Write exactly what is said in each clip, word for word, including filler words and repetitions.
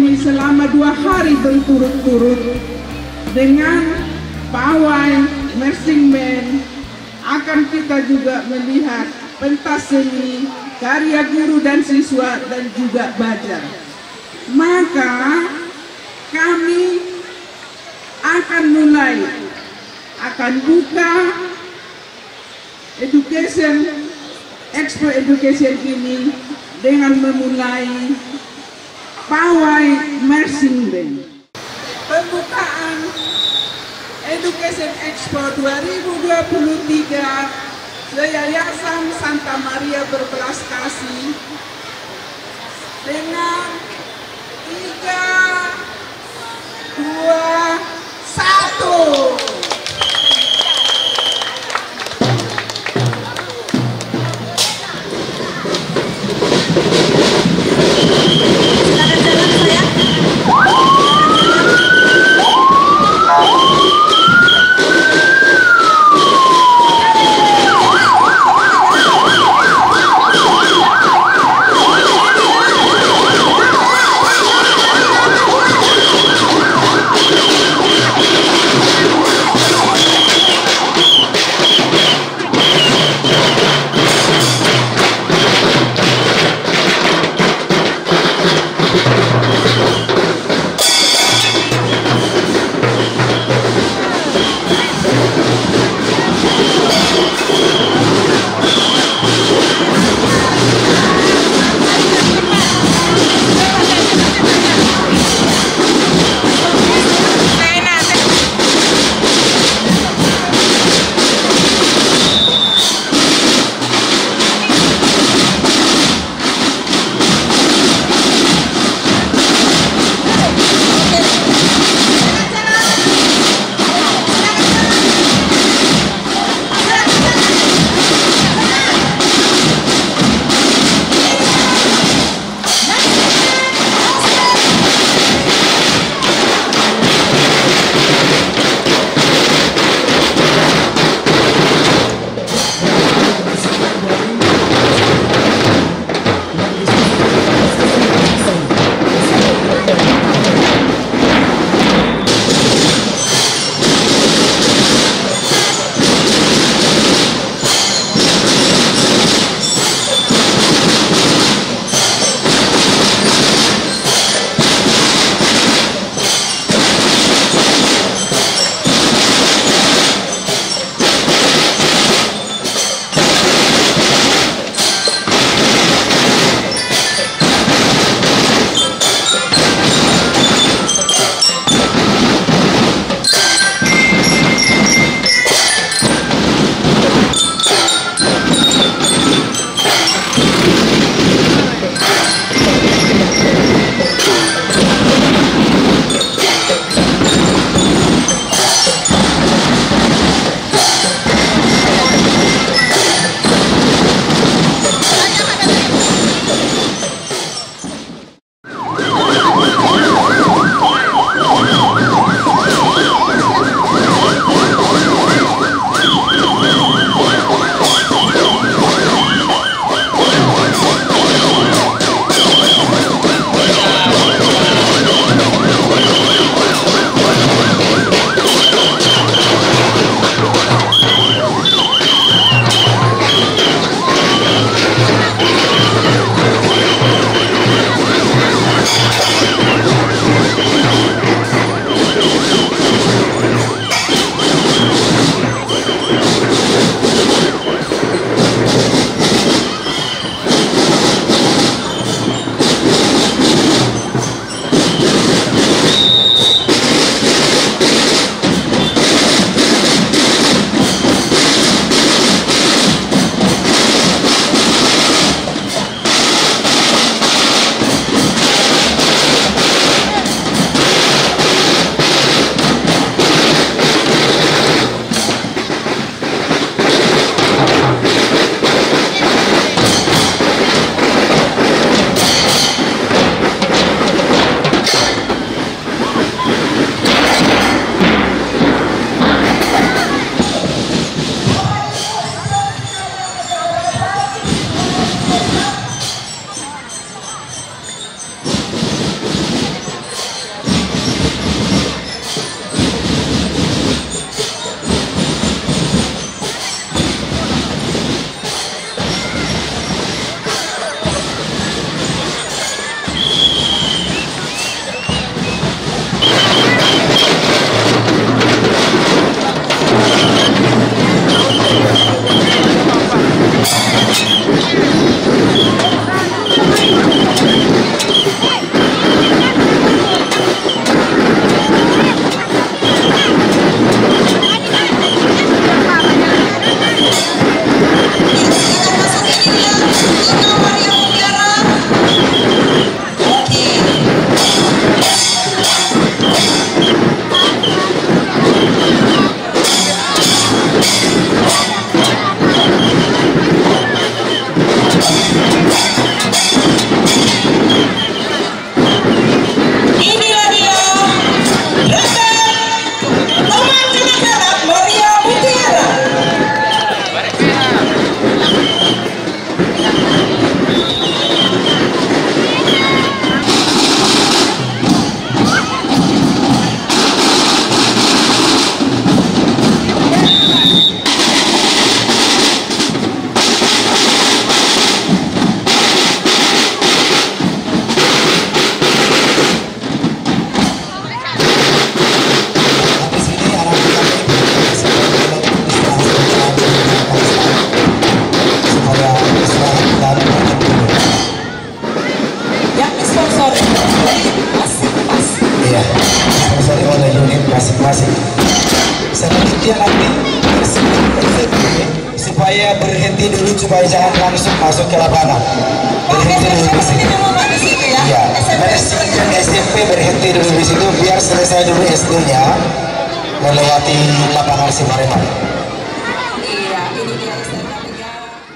ini selama dua hari berturut-turut dengan pawai marching band. Akan kita juga melihat pentas seni, karya guru dan siswa, dan juga belajar. Maka kami akan mulai, akan buka education, expo education ini dengan memulai pawai marching band. Pembukaan Education Expo dua ribu dua puluh tiga Yayasan Santa Maria Berbelas Kasih dengan tiga, dua, satu. Silakan masuk ke lapangan. Berhenti dulu di situ. Iya, Mercy dan S M P berhenti dulu di situ biar selesai dulu S D-nya melewati lapangan Simareman. Iya, ini dia S M K tiga.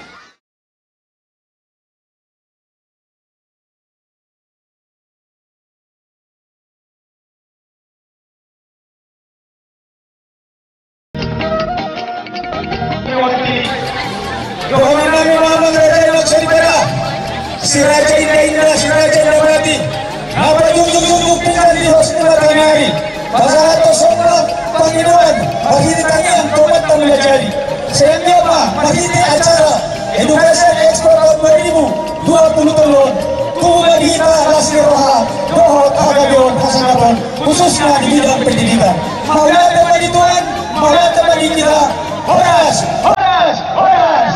Yohanan Nabi Muhammad Raja Maksud Pera, si Raja Indah Indah, si Raja Indah Berarti, apa junjung junjung tinggal di hostel Tanari, pasal atau sombong panggilan, bagi tanyaan tomat dan menjadi. Sayangnya apa? Bagi acara edukasi ekspor tahun dua ribu dua puluh telur, kubu bagi kita Lasri Roha, Dohot Agabion Hasanabon, khususnya di bidang pendidikan. Maulah teman Tuhan, maulah teman kita, Horas, Horas, Horas.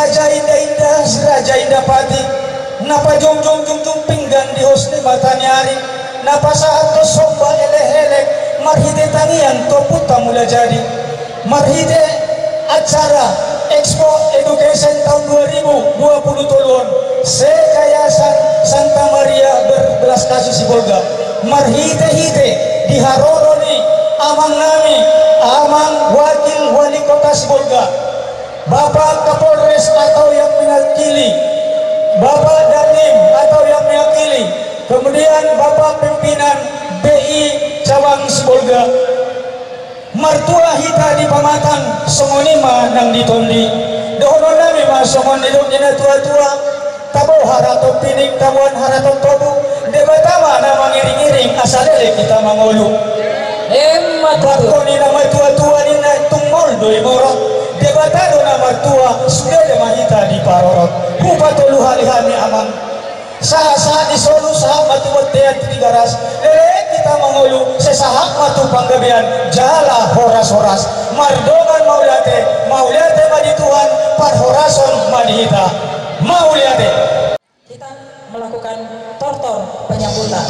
raja indah-indah, si raja indah pati, napa jong jong jong jong pinggan di hosni matanyari, napa saat to somba eleh-eleh, marhide tangian to puta mula jadi, marhide acara Expo Education tahun dua ribu dua puluh tiga Sekayasan Santa Maria berbelas kasih Sibolga, marhide-hide diharoroni amang nami, amang wakil wali kota Sibolga, Bapak Kapolres atau yang mewakili, Bapak Dandim atau yang mewakili, kemudian Bapak Pimpinan B I Cawang Sibolga, martua hita di pamatang songonima nang ditondi, dohonon nami mas songon hidup dina tua-tua, tabo haraton pining tabuan haraton tobu, debatama na mangiring-iring asalele kita mangolu. Hemat Bakko ni nama tua-tua ni na tungol doi morot, debatado na martua sudah de mahita di parorot, hupato luhali-hali amang. Saha-saha disolu saha matuwat teat tigaras, lele kita mangolu sesahak matu panggabian, jala horas-horas, mardongan mauliate, mauliate madi Tuhan, parhorason madihita, mauliate. Kita melakukan tortor penyambutan.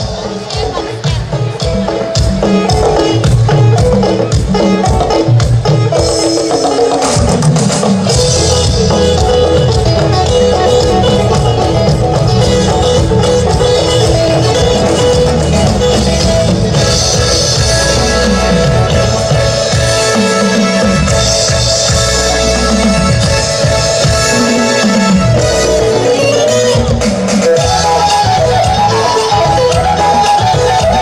Thank you.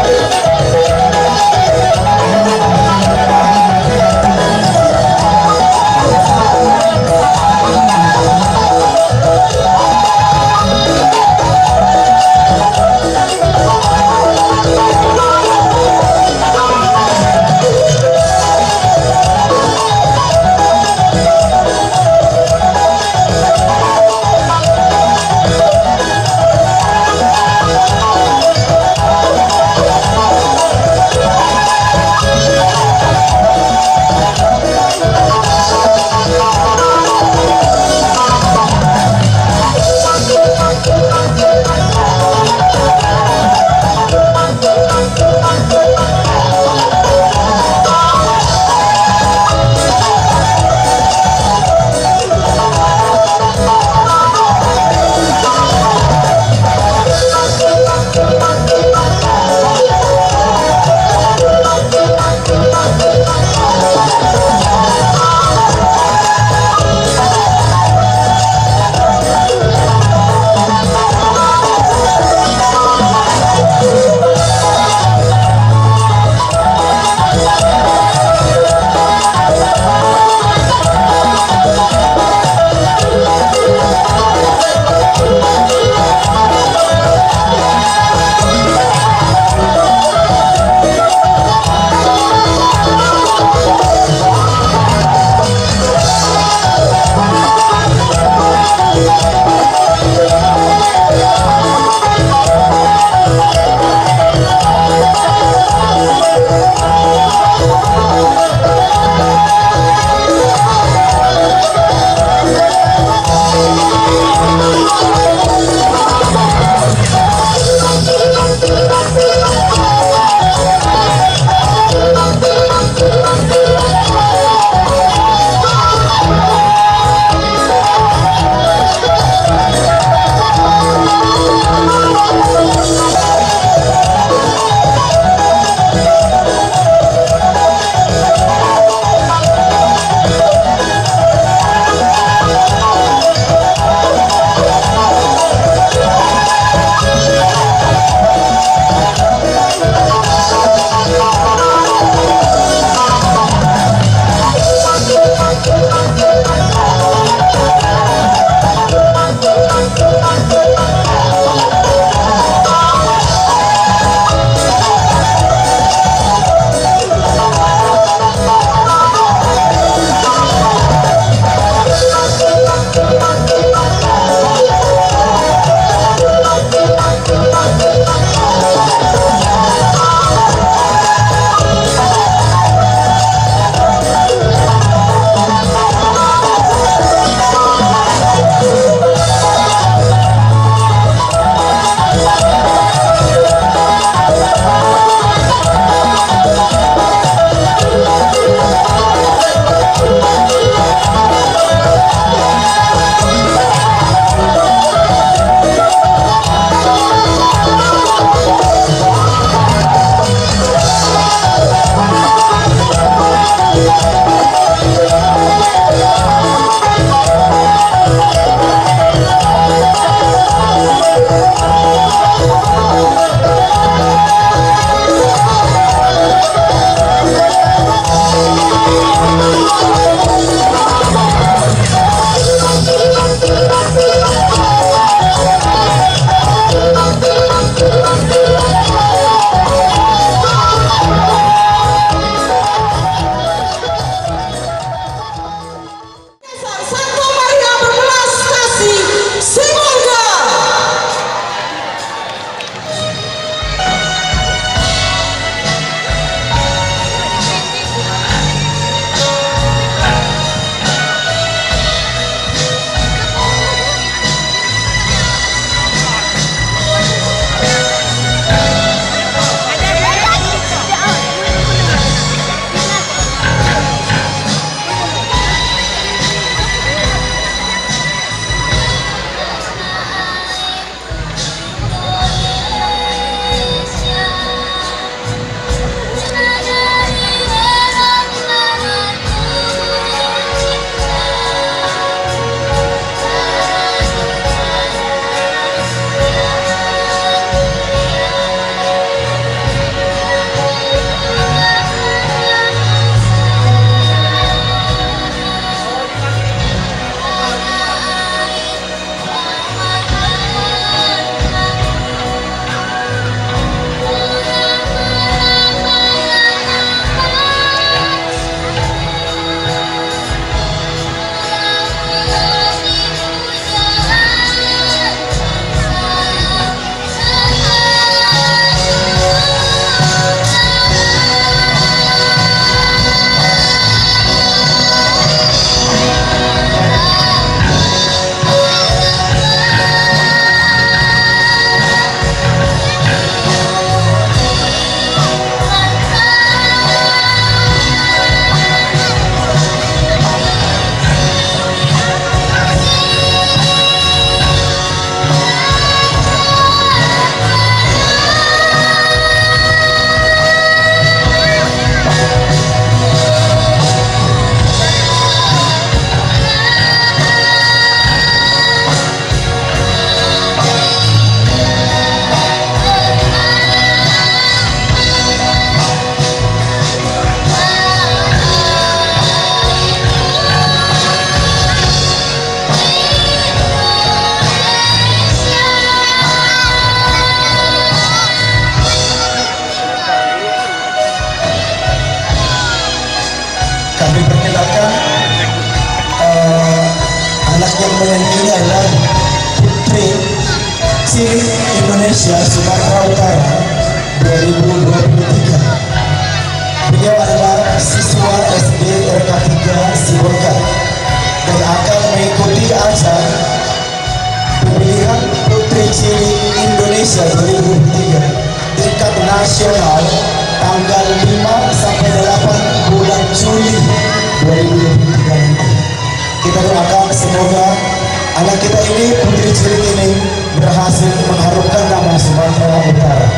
kami perkenalkan uh, anak yang menyanyi ini adalah Putri Cilik Indonesia Sumatera Utara dua ribu dua puluh tiga. Beliau adalah siswa S D R K tiga Sibolga dan akan mengikuti ajang pemilihan Putri Cilik Indonesia dua ribu dua puluh tiga tingkat nasional tanggal lima sampai delapan bulan Juli dua ribu dua puluh tiga nanti. Kita doakan semoga anak kita ini, Putri Cilik ini, berhasil mengharumkan nama Sumatera Utara.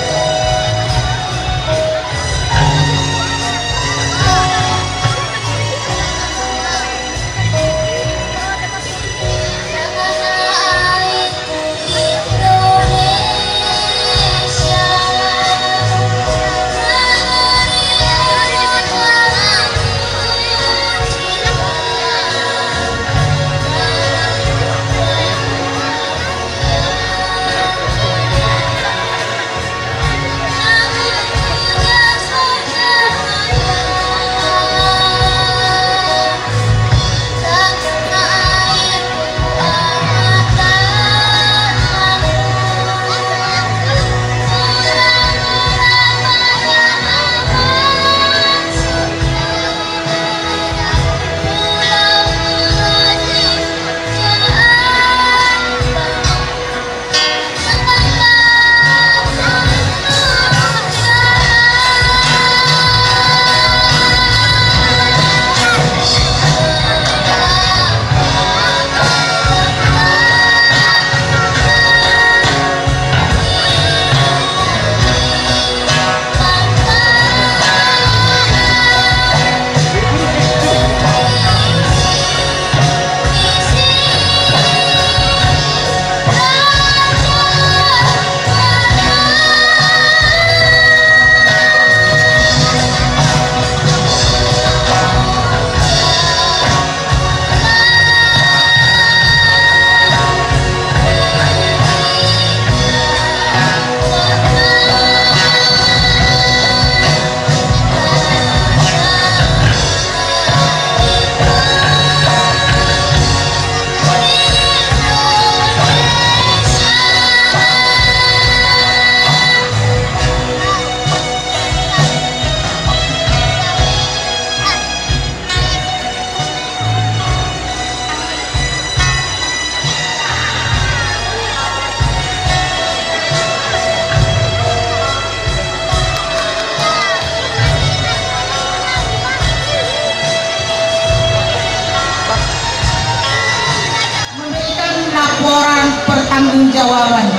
Pertanggungjawaban.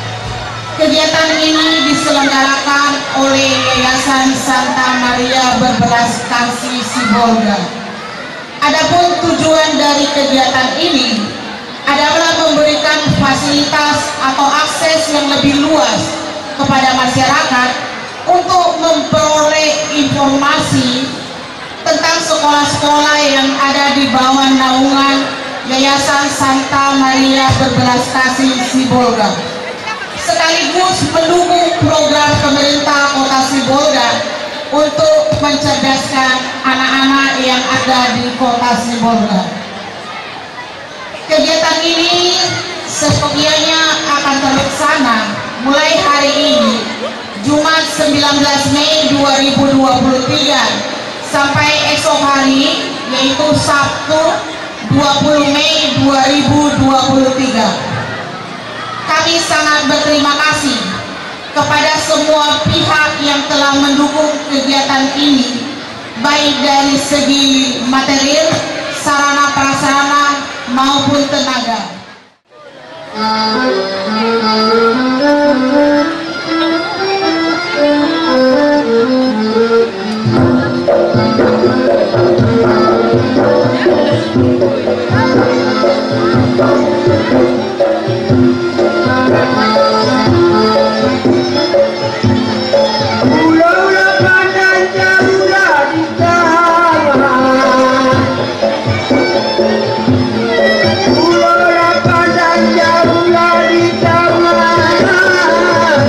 Kegiatan ini diselenggarakan oleh Yayasan Santa Maria Berbelas Kasih Sibolga. Adapun tujuan dari kegiatan ini adalah memberikan fasilitas atau akses yang lebih luas kepada masyarakat untuk memperoleh informasi tentang sekolah-sekolah yang ada di bawah naungan Yayasan Santa Maria Berbelas Kasih Sibolga, sekaligus mendukung program pemerintah Kota Sibolga untuk mencerdaskan anak-anak yang ada di Kota Sibolga. Kegiatan ini sepertinya akan terlaksana mulai hari ini, Jumat sembilan belas Mei dua ribu dua puluh tiga, sampai esok hari, yaitu Sabtu dua puluh Mei dua ribu dua puluh tiga. Kami sangat berterima kasih kepada semua pihak yang telah mendukung kegiatan ini, baik dari segi material, sarana prasarana maupun tenaga. Ulola pandang jauh di taman.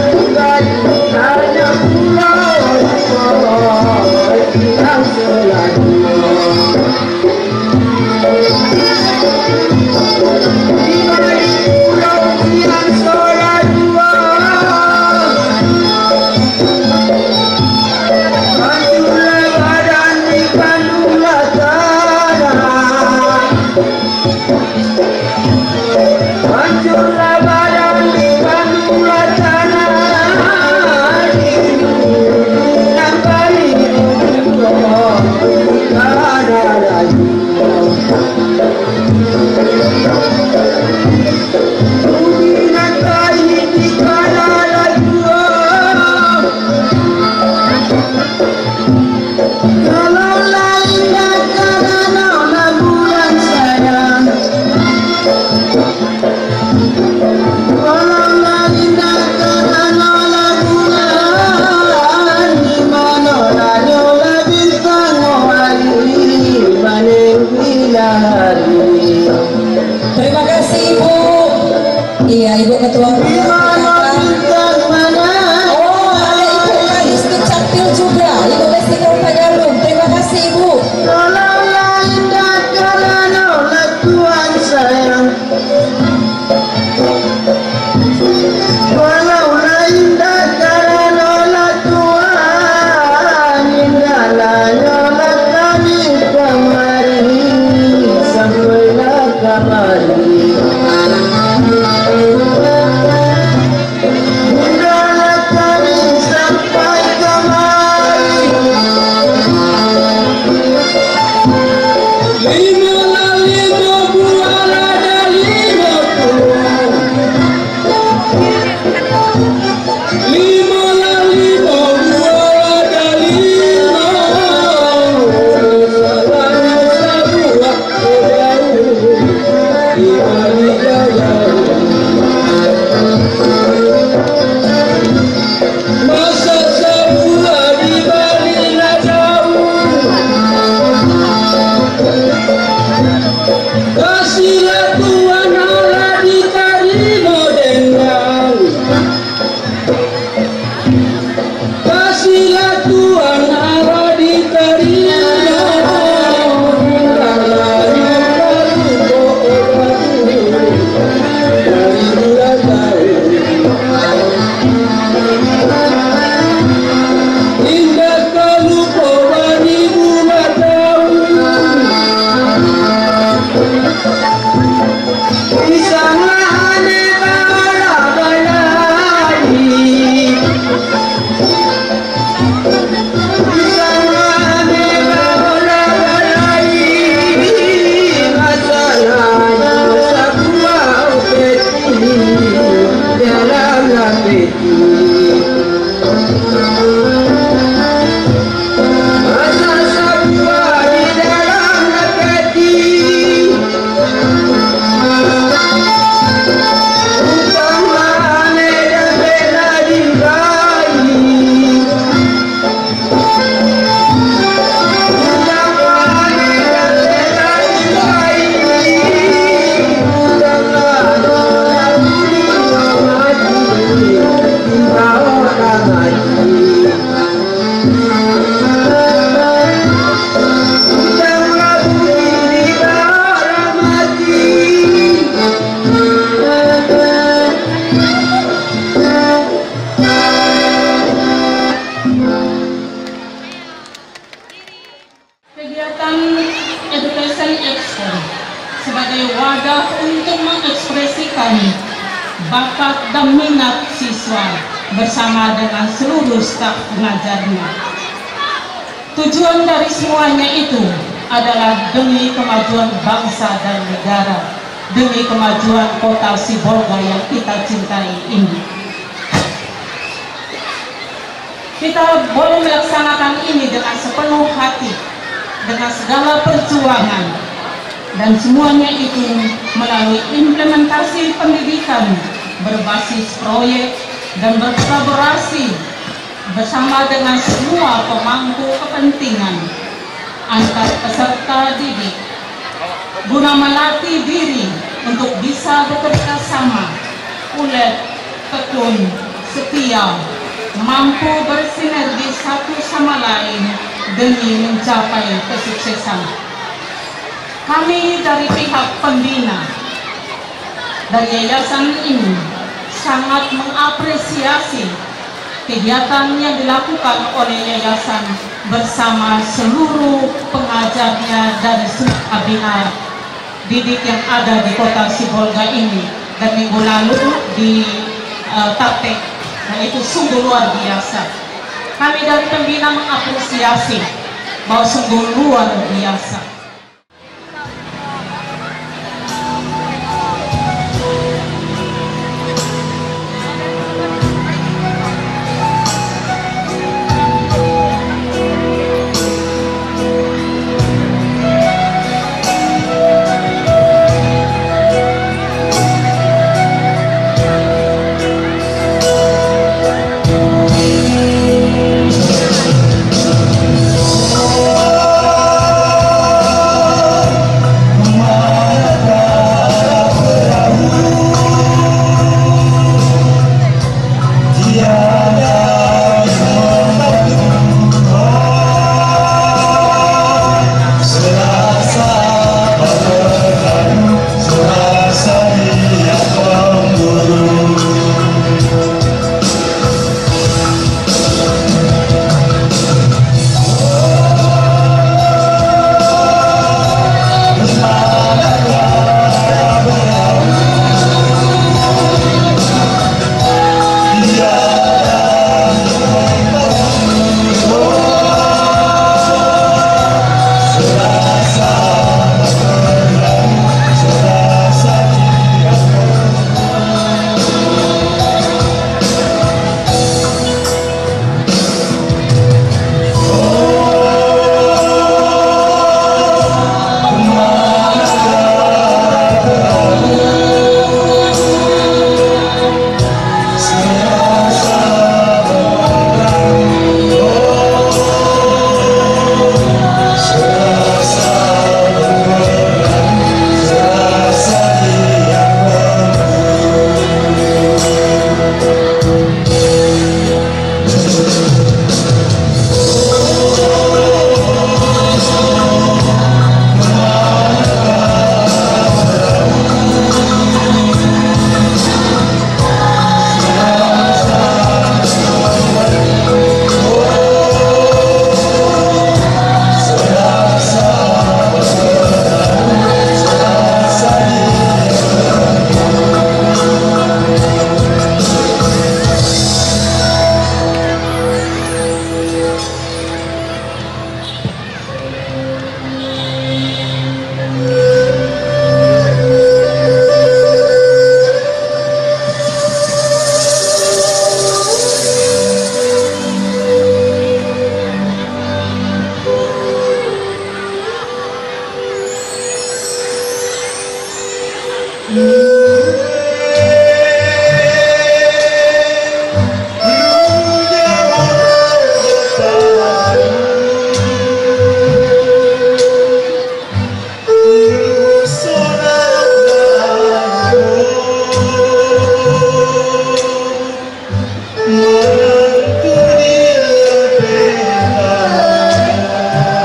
Kegiatan Education Expo sebagai wadah untuk mengekspresikan bakat dan minat siswa bersama dengan seluruh staf pengajarnya. Tujuan dari semuanya itu adalah demi kemajuan bangsa dan negara, demi kemajuan kota Sibolga yang kita cintai ini. Kita boleh melaksanakan ini dengan sepenuh hati, dengan segala perjuangan, dan semuanya itu melalui implementasi pendidikan berbasis proyek dan berkolaborasi bersama dengan semua pemangku kepentingan antar peserta didik, guna melatih diri untuk bisa bekerja sama, ulet, tekun, setia, mampu bersinergi satu sama lain demi mencapai kesuksesan. Kami dari pihak pembina dari yayasan ini sangat mengapresiasi kegiatan yang dilakukan oleh yayasan bersama seluruh pengajarnya dari semua bina didik yang ada di kota Sibolga ini, dan minggu lalu di uh, Tapek. Nah, itu sungguh luar biasa. Kami dari pembina mengapresiasi bahwa sungguh luar biasa.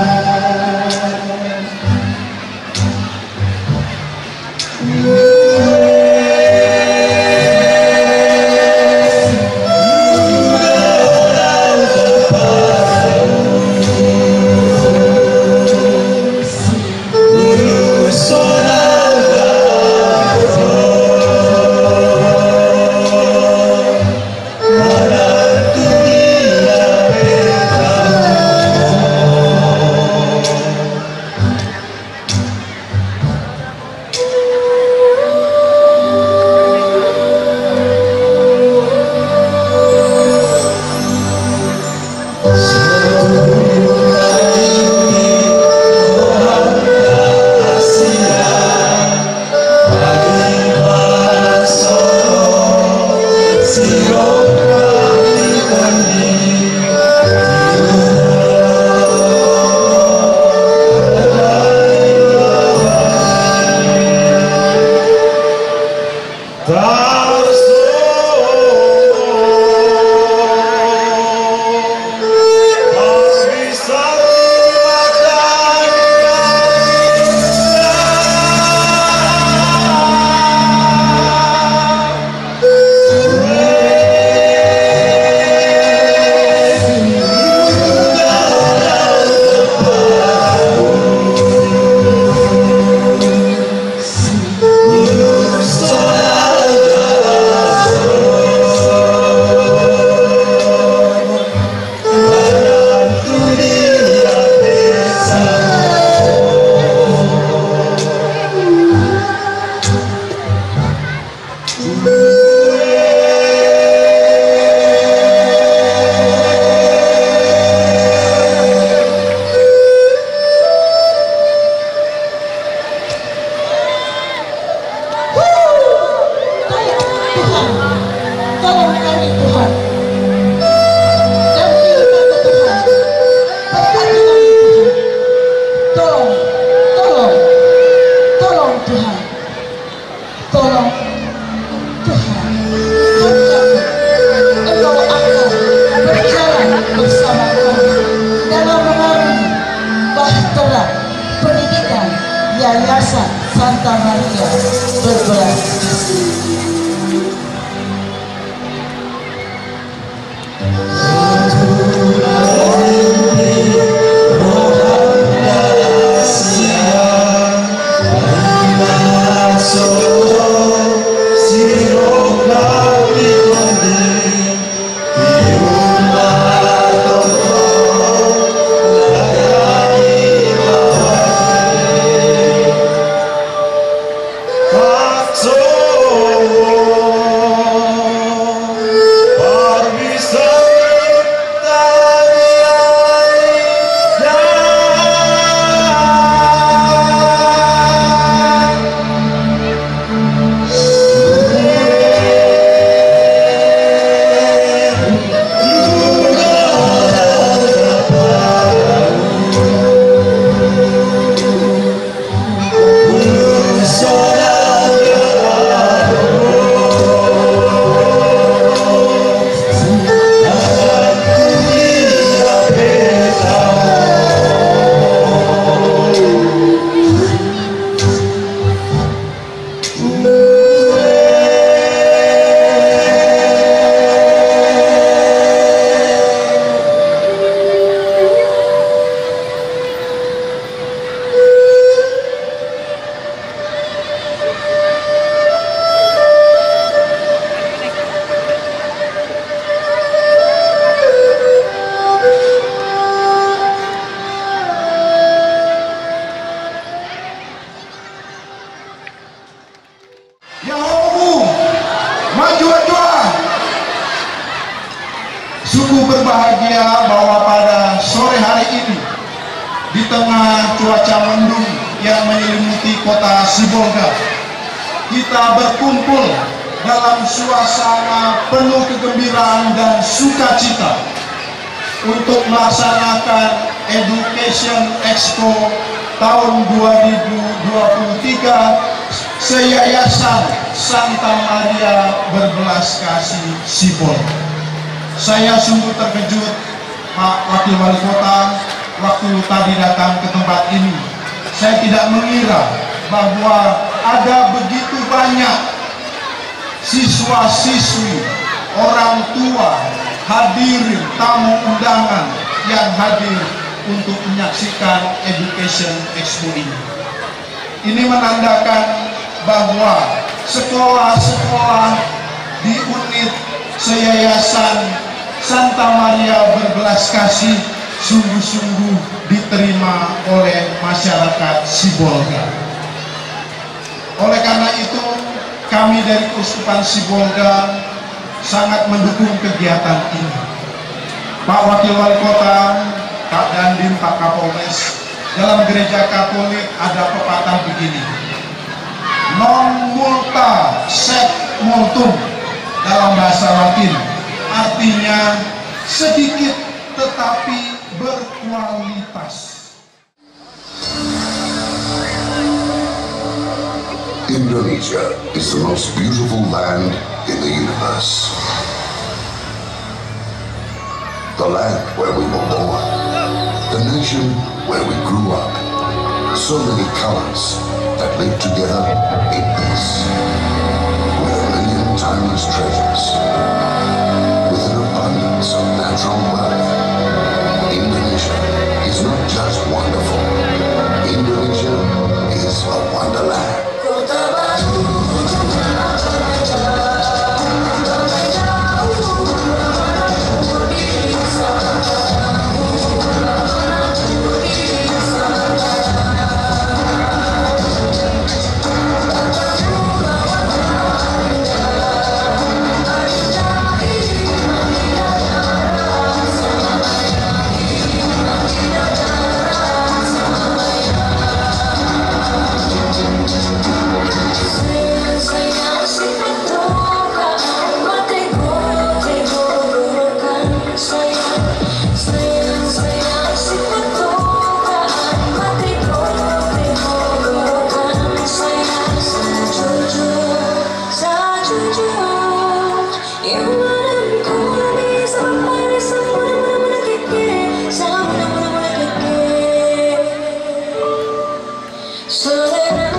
You Yayasan Santa Maria Berbelas Kasih. Sungguh berbahagia bahwa pada sore hari ini, di tengah cuaca mendung yang menyelimuti kota Sibolga, kita berkumpul dalam suasana penuh kegembiraan dan sukacita untuk melaksanakan Education Expo tahun dua ribu dua puluh tiga se-Yayasan Santa Maria Berbelas Kasih Sibolga. Saya sungguh terkejut, Pak Wakil Wali Kota, waktu tadi datang ke tempat ini. Saya tidak mengira bahwa ada begitu banyak siswa-siswi, orang tua, hadirin, tamu undangan yang hadir untuk menyaksikan Education Expo ini. Ini menandakan bahwa sekolah-sekolah di unit se-Yayasan Santa Maria Berbelas Kasih sungguh-sungguh diterima oleh masyarakat Sibolga. Oleh karena itu, kami dari Keuskupan Sibolga sangat mendukung kegiatan ini. Pak Wakil Wali Kota, Pak Dandim, Pak Kapolres, dalam gereja Katolik ada pepatah begini: non multa sed multum, dalam bahasa Latin, artinya sedikit tetapi berkualitas. Indonesia is the most beautiful land in the universe. The land where we were born, the nation where we grew up. So many colors that live together in peace. With a million timeless treasures. With an abundance of natural wealth. Indonesia is not just wonderful. Indonesia is a wonderland. Soledad,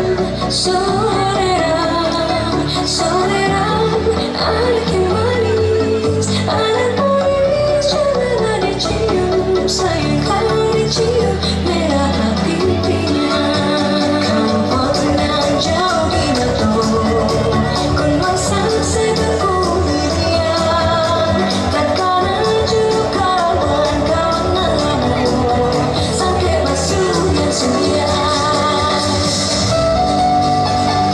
soledad, soledad, anak yang manis, anak manis, jangan dicium, sayang kalau dicium, merah pipinya. Kamu tenang jauh di mata, kon masang segeku dia, takkan juga kawan-kawan sampai masuk yang sudah.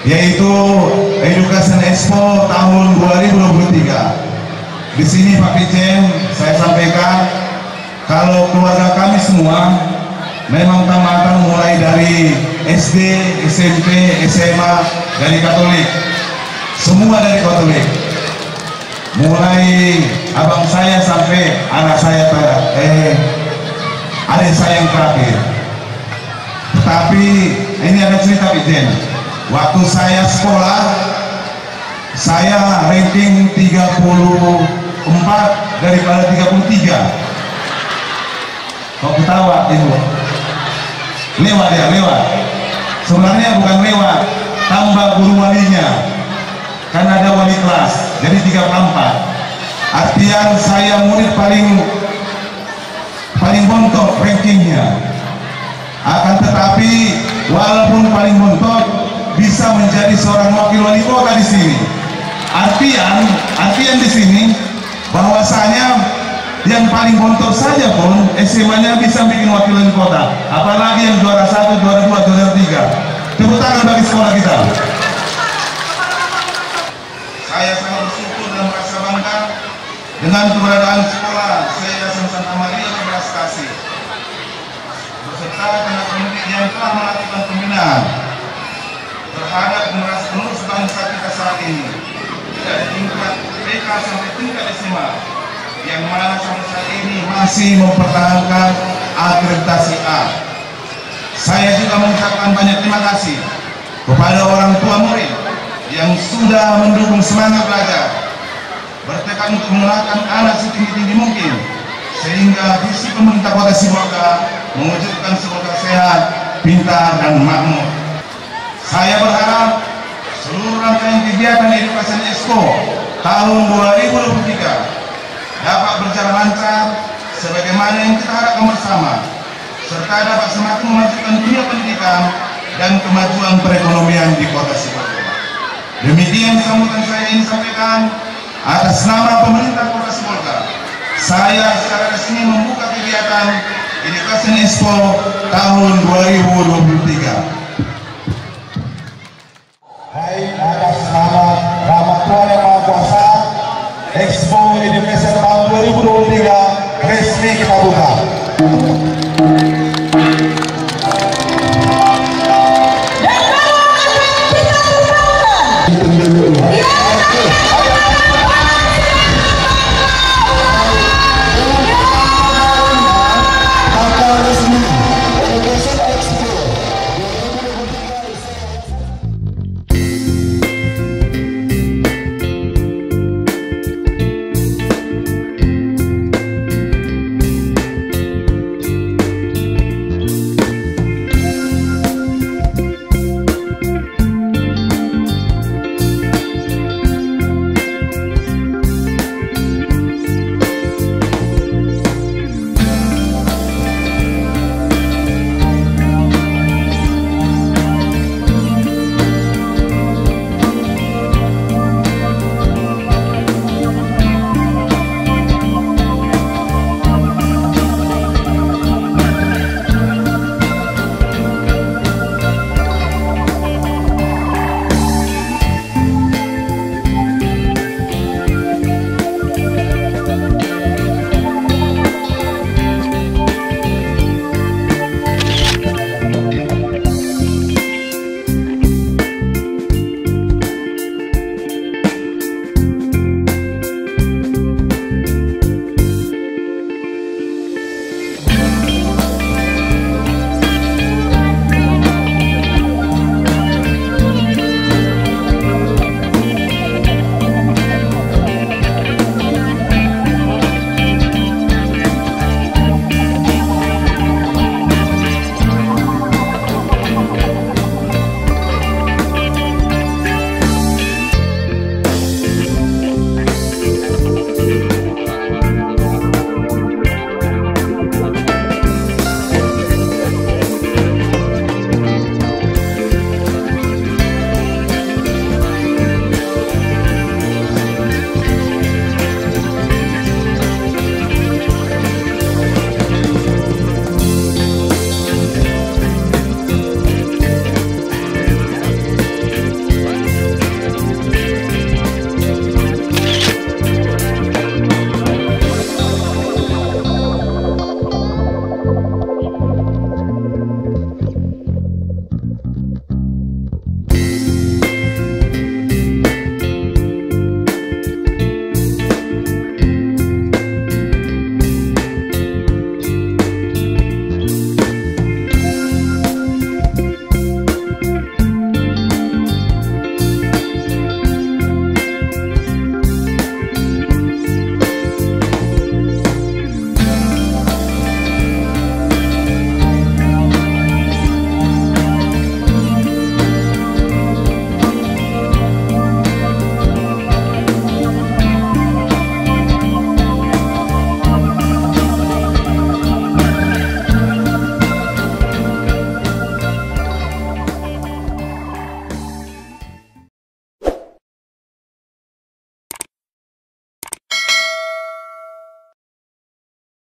yaitu Education Expo tahun dua ribu dua puluh tiga. Di sini Pak Dirjen, saya sampaikan kalau keluarga kami semua memang tamatan mulai dari S D, S M P, S M A dari Katolik, semua dari Katolik, mulai abang saya sampai anak saya eh adik saya yang terakhir. Tetapi ini ada cerita Dirjen, waktu saya sekolah saya ranking tiga puluh empat daripada tiga puluh tiga. Kau ketawa ibu, lewat ya, lewat. Sebenarnya bukan lewat, tambah guru walinya, karena ada wali kelas, jadi tiga puluh empat. Artian saya murid paling paling bontot rankingnya. Akan tetapi walaupun paling bontot bisa menjadi seorang wakil wali kota di sini. Artian, artian di sini bahwasanya yang paling bontot saja pun S M A-nya bisa bikin wakil wali kota, apalagi yang juara satu, juara dua, juara tiga. Tepuk tangan bagi sekolah kita. Saya sangat bersyukur dan merasa bangga dengan keberadaan sekolah Yayasan Santa Maria Belas Kasih beserta tenaga pendidik yang telah melakukan pembinaan terhadap generasi penerus bangsa kita saat ini dari tingkat T K sampai tingkat S M A, yang mana sampai saat ini masih mempertahankan akreditasi A. Saya juga mengucapkan banyak terima kasih kepada orang tua murid yang sudah mendukung semangat belajar, bertekad untuk mengenalkan anak setinggi-tinggi mungkin, sehingga visi pemerintah Kota Sibolga mewujudkan sekolah sehat, pintar, dan makmur. Saya berharap seluruh rangkaian kegiatan Education Expo tahun dua ribu dua puluh tiga dapat berjalan lancar sebagaimana yang kita harapkan bersama, serta dapat semakin memajukan dunia pendidikan dan kemajuan perekonomian di Kota Sibolga. Demikian sambutan saya ini sampaikan atas nama pemerintah Kota Sibolga. Saya secara resmi membuka kegiatan Education Expo tahun dua ribu dua puluh tiga.